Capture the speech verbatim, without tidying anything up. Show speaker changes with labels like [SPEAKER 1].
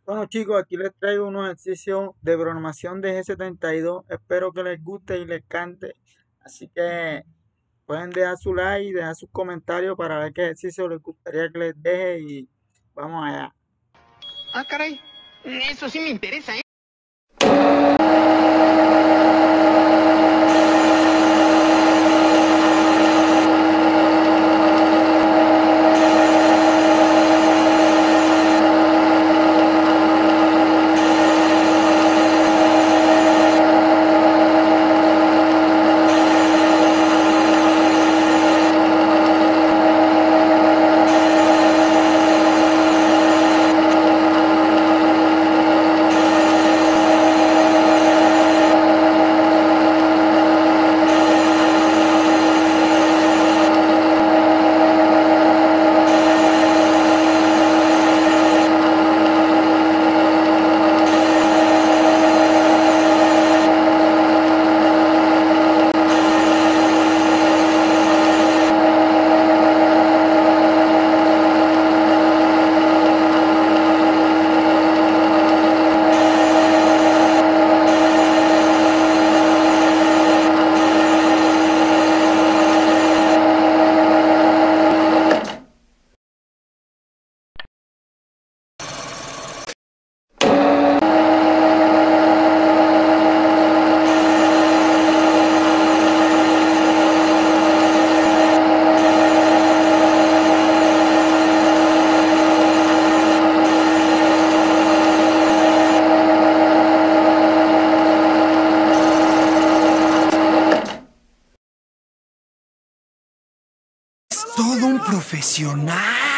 [SPEAKER 1] Bueno chicos, aquí les traigo unos ejercicios de programación de G setenta y dos. Espero que les guste y les cante. Así que pueden dejar su like y dejar sus comentarios para ver qué ejercicio les gustaría que les deje y vamos allá.
[SPEAKER 2] Ah, caray. Eso sí me interesa, ¿eh?
[SPEAKER 3] Todo un profesional.